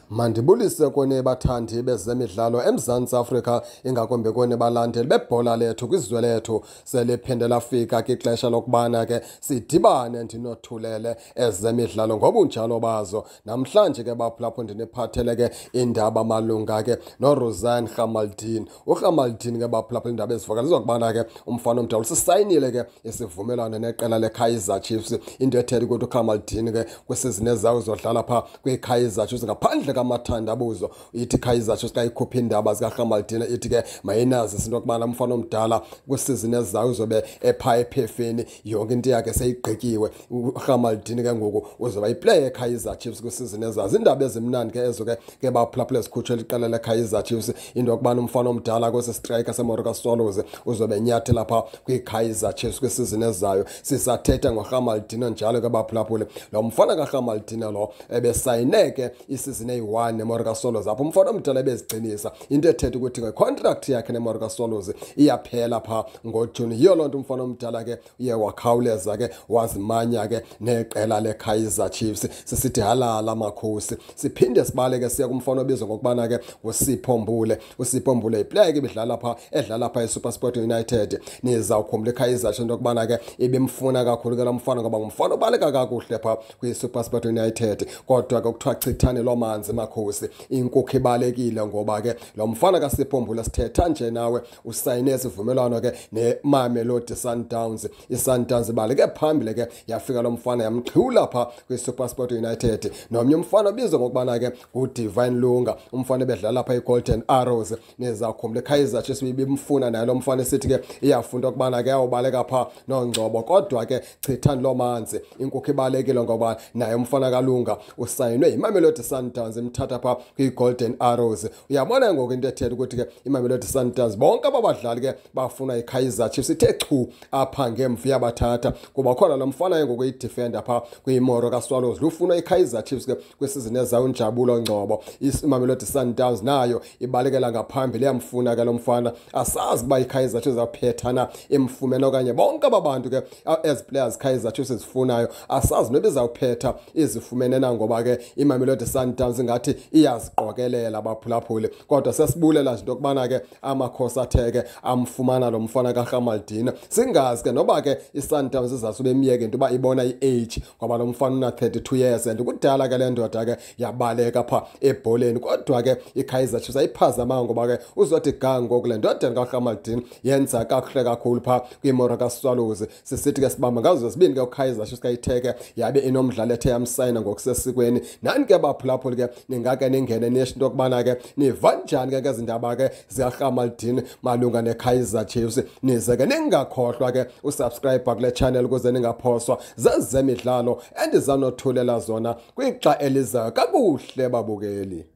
Mandibulise kone bathandi bezemidlalo eMzantsi Afrika, ingakumbi kone balandeli bebhola lethu kwizwe lethu. Seliphinde lafika ke ixesha lokubana ke sidibane ndinothulele ezemidlalo ngobunjalo bazo. Namhlanje ke baphulapho ndiniphathele ke indaba malunga ke noRozan Gamaldini. uGamaldini ke baphulapho indaba ezivakalizwa ukubana ke umfana omdala usisayinile ke isivumelwano neqela leKaizer Chiefs. Into ethetha ukuthi uGamaldini ke kwisizini ezayo uzodlala pha kwiKaizer Chiefs ngaphandle kamathandabuzo. Ithi Kaizer Chiefs xa ikhupha indaba zikaGamaldini ithi ke mayinazi into yokubana umfana omdala kwisizini ezayo uzobe epha ephefeni, yonke into yakhe seyigqikiwe. uGamaldini ke ngoku uzoba iplayer eKaizer Chiefs kwisizini ezayo. Indaba ezimnandi ke ezo ke baphulaphula esikhutshela iqela leKaizer Chiefs, into yokubana umfana omdala kwesi striker seMoroka Swallows uzobe enyathela pha kwiKaizer Chiefs kwisizini ezayo. Sisathetha ngoGamaldini njalo ke baphulaphula lo mfana kaGamaldini lo ebesayineke isizini eyi-1 neMoroka Swallows, apho umfana omdala ebezigcinisa. Into ethetha ukuthi ngecontract yakhe neMoroka Swallows iyaphela pha ngoJuni. Yiyo loo nto umfana omdala ke uye wakhawuleza ke wazimanya ke neqela leKaizer Chiefs. Sisithi halala makhosi. Siphinde sibaleke siya kumfana obizwa ngokubana ke uSipho Mbule. uSipho Mbule iplayer ke bedlala pha edlala pha eSuperSport United. Nizawukhumbula iKaizer Chiefs into yokubana ke ibimfuna kakhulu ke lo mfana ngoba ngumfana obaleka kakuhle pha kwiSuperSport United. Kodwa ke kuthiwa chithane lo manzi makhosi, inkukhu ibalekile ngoba ke lo mfana kaSipho Mbule sithetha nje nawe usayine isivumelwano ke neMamelodi Sundowns. iSundowns ibaleke phambili ke yafika lo mfana yamxhula pha kwiSuperSport United. Nomnye umfana obizwa ngokubana ke uDivine Lunga, umfana ebedlala pha iGolden Arrows. Nizawukhumbula iKaizer Chiefs ibimfuna naye lo mfana esithi ke iyafunda ukubana ke awubaleka pha noNgcobo, kodwa ke chithani lo manzi, inkukhu ibalekile ngoba naye umfana kaLunga usayinwe iMamelodi Sundowns imthatha pha kwiGolden Arrows. Uyabona ngoku into ethetha ukuthi ke iMamelodi Sundowns bonke abadlali ke bafuna iKaizer Chiefs ithe chu apha ngemva yabathatha, kuba khona lo mfana ngoku idefender pha kwiMoroka Swallows lufuna iKaizer Chiefs ke kwisizini ezayo uNjabulo Ngcobo. iMamelodi Sundowns nayo ibalekela ngaphambili yamfuna ke lo mfana. Asazi uba iKaizer Chiefs zaphethana imfumene okanye bonke ababantu ke as players Kaizer Chiefs zifunayo asazi noba izawuphetha izifumene na, ngoba ke iMamelodi Sundowns ngathi iyaziqokelela abaphulaphuli. Kodwa sesibulela nje into yokubana ke amakhosi atheke amfumana lo mfana kaGamaldini. Singazi ke noba ke iSundowns izasube emiyeke into yoba ibona i-age, ngoba lo mfana una-32 years and kudala ke le ndoda ke yabaleka pha ebholeni. Kodwa ke iKaizer Chiefs ayiphazamanga ngoba ke uzothi gango kule ndoda kaGamaldini yenza kakuhle kakhulu pha kwiMoroka Swallows. Sisithi ke sibamba ngazo zibini ke uKaizer Chiefs kayitheke yabe inomdlalo ethe yamsayina ngokusesikweni. Nani ke baphulaphuli ke ningake ningene nesho into yokubana ke niva njani ke ezindaba ke zikaGamaldini malunga neKaizer Chiefs. Nize ke ningakhohlwa ke usubscribe kule channel ukuze ningaphoswa zezemidlalo endizanothulela zona kwixa elizayo kakuhle babukeli.